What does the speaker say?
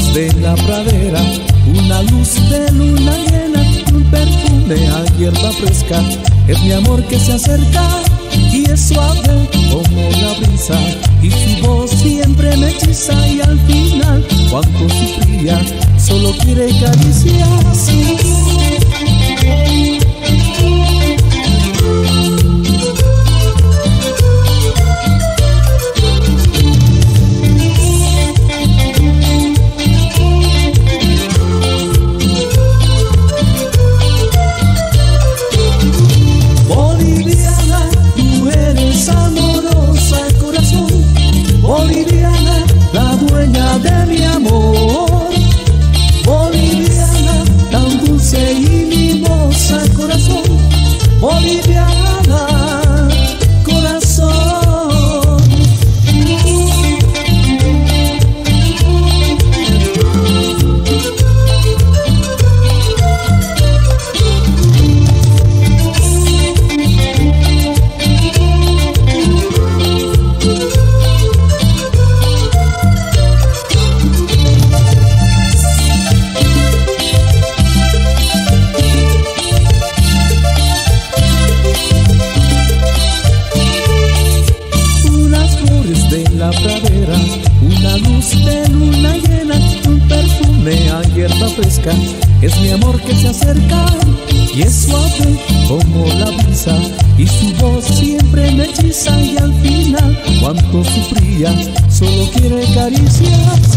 de la pradera, una luz de luna llena, un perfume a hierba fresca. Es mi amor que se acerca y es suave como la brisa, y su voz siempre me hechiza, y al final, cuánto sufría, solo quiere cariciar. Boliviana, la dueña de mi amor. Boliviana, tan dulce y mimosa, corazón. Boliviana, corazón. La pradera, una luz de luna llena, un perfume a hierba fresca. Es mi amor que se acerca y es suave como la brisa, y su voz siempre me hechiza, y al final, cuánto sufría, solo quiere cariciar.